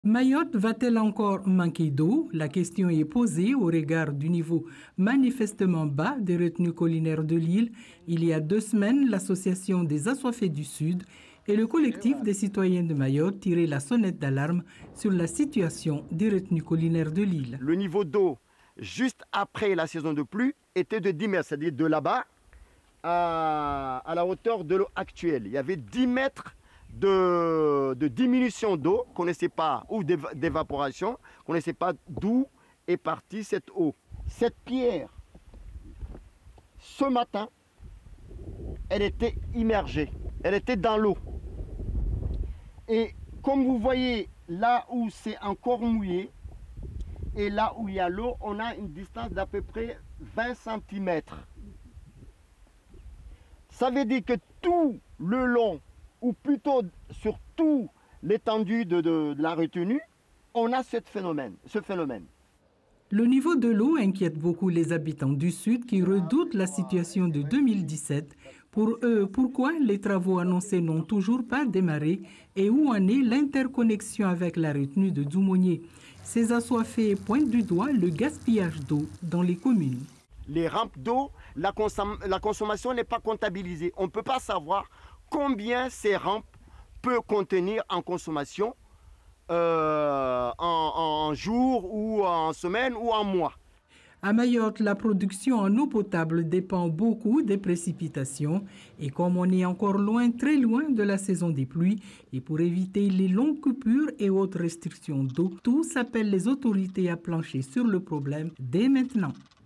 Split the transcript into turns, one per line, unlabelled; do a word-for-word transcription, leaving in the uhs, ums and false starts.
Mayotte va-t-elle encore manquer d'eau? La question est posée au regard du niveau manifestement bas des retenues collinaires de l'île. Il y a deux semaines, l'association des assoiffés du Sud et le collectif des citoyens de Mayotte tiraient la sonnette d'alarme sur la situation des retenues collinaires de l'île.
Le niveau d'eau, juste après la saison de pluie, était de dix mètres, c'est-à-dire de là-bas à, à la hauteur de l'eau actuelle. Il y avait dix mètres de, de diminution d'eau, qu'on ne sait pas, ou d'évaporation, qu'on ne sait pas d'où est partie cette eau. Cette pierre, ce matin, elle était immergée, elle était dans l'eau. Et comme vous voyez, là où c'est encore mouillé, et là où il y a l'eau, on a une distance d'à peu près vingt centimètres. Ça veut dire que tout le long, ou plutôt sur tout l'étendue de, de, de la retenue, on a ce phénomène, ce phénomène.
Le niveau de l'eau inquiète beaucoup les habitants du Sud qui redoutent la situation de deux mille dix-sept. Pour eux, pourquoi les travaux annoncés n'ont toujours pas démarré et où en est l'interconnexion avec la retenue de Dzoumogné? Ces assoiffés pointent du doigt le gaspillage d'eau dans les communes.
Les rampes d'eau, la, consom la consommation n'est pas comptabilisée. On ne peut pas savoir combien ces rampes peuvent contenir en consommation euh, en, en jours ou en semaines ou en mois.
À Mayotte, la production en eau potable dépend beaucoup des précipitations et comme on est encore loin, très loin de la saison des pluies, et pour éviter les longues coupures et autres restrictions d'eau, tous appellent les autorités à plancher sur le problème dès maintenant.